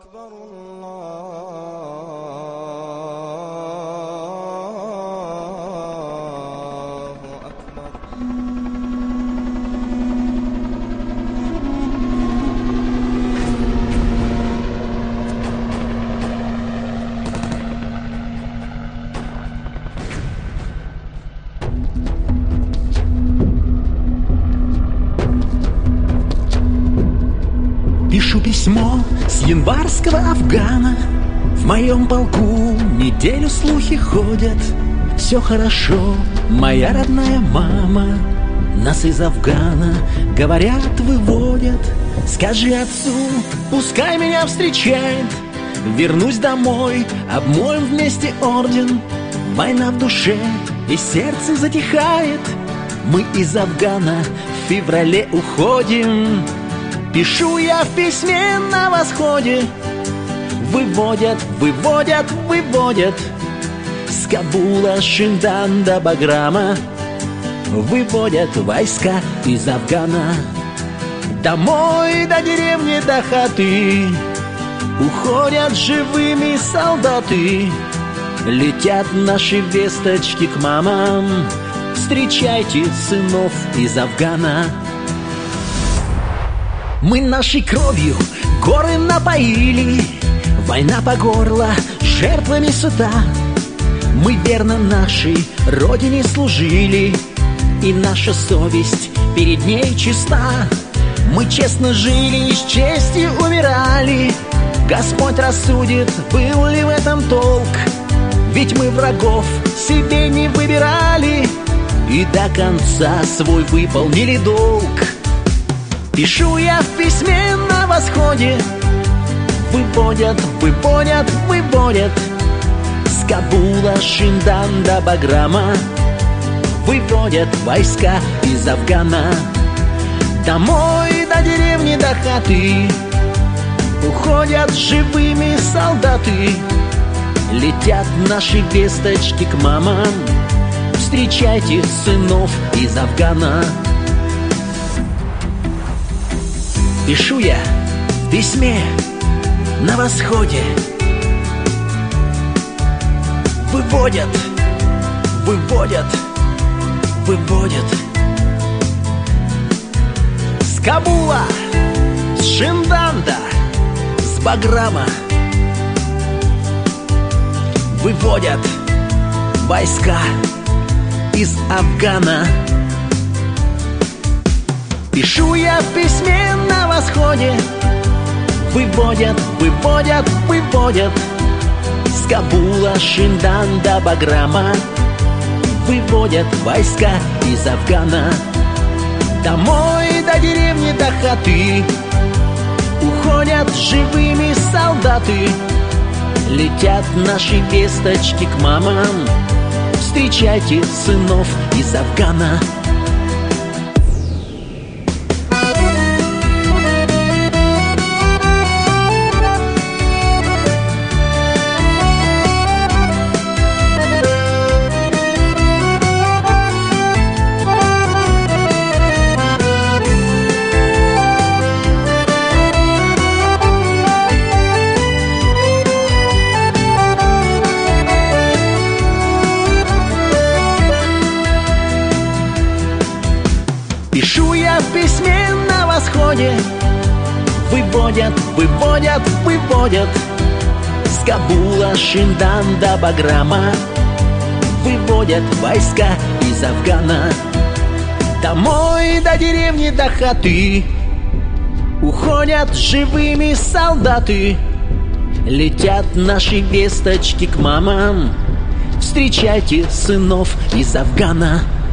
أكبر الله أكبر. Пишу письмо с январского Афгана. В моем полку неделю слухи ходят. Все хорошо, моя родная мама. Нас из Афгана, говорят, выводят. Скажи отцу, пускай меня встречает. Вернусь домой, обмоем вместе орден. Война в душе и сердце затихает. Мы из Афгана в феврале уходим. Пишу я в письме на восходе. Выводят, выводят, выводят с Кабула, Шиндан до Баграма. Выводят войска из Афгана. Домой до деревни, до хаты уходят живыми солдаты. Летят наши весточки к мамам. Встречайте сынов из Афгана. Мы нашей кровью горы напоили. Война по горло, жертвами сыта. Мы верно нашей родине служили, и наша совесть перед ней чиста. Мы честно жили и с честью умирали. Господь рассудит, был ли в этом толк. Ведь мы врагов себе не выбирали и до конца свой выполнили долг. Пишу я в письме на восходе. Выводят, выводят, выводят с Кабула, Шиндан до Баграма. Выводят войска из Афгана. Домой до деревни, до хаты уходят живыми солдаты. Летят наши весточки к мамам. Встречайте сынов из Афгана. Пишу я в письме на восходе. Выводят, выводят, выводят с Кабула, с Шинданда, с Баграма. Выводят войска из Афгана. Пишу я в письме на восходе. Выводят, выводят, выводят с Кабула, Шиндан до Баграма. Выводят войска из Афгана. Домой до деревни, до хаты уходят живыми солдаты. Летят наши весточки к мамам. Встречайте сынов из Афгана. Пишу я в письме на восходе. Выводят, выводят, выводят с Кабула, Шиндан до Баграма. Выводят войска из Афгана. Домой до деревни, до хаты уходят живыми солдаты. Летят наши весточки к мамам. Встречайте сынов из Афгана.